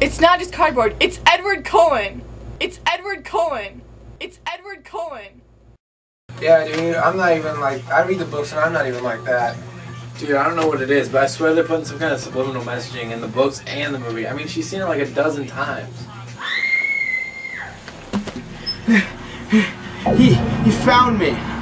It's not just cardboard. It's Edward Cullen. It's Edward Cullen. It's Edward Cullen. Yeah, dude, I'm not even like, I read the books and I'm not even like that. Dude, I don't know what it is, but I swear they're putting some kind of subliminal messaging in the books and the movie. I mean, she's seen it like a dozen times. He found me.